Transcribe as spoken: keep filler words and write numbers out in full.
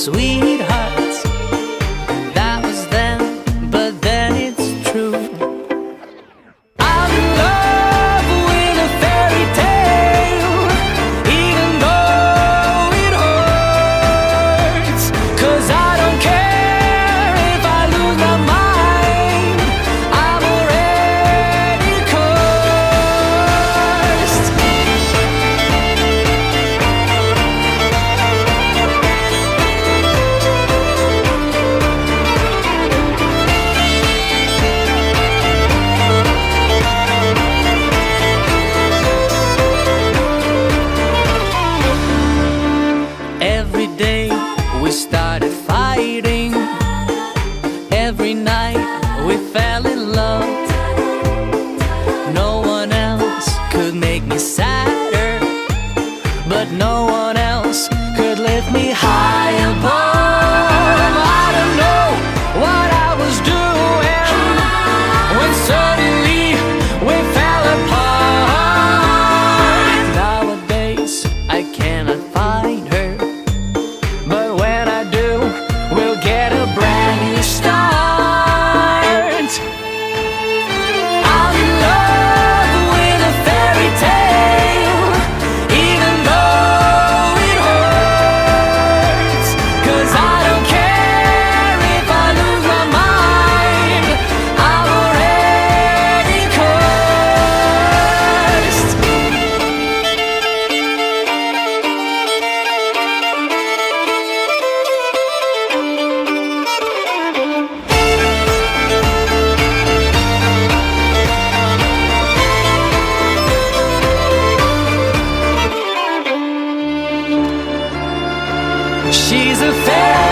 sweethearts. That was then, but then it's true. I'm in love with a fairy tale, even though it hurts. 'Cause I don't care if I lose my mind, I'm already cursed. Every day we started fighting, every night we fell in love. No one else could make me sadder, but no one else could lift me high above. I don't know what I was doing when suddenly we fell apart. Nowadays I cannot find her, but when I do, we'll get a brand new start. I'm in love with a fairy tale, even though it hurts. 'Cause I don't care if I lose my mind, I'm already cursed. She's a fairy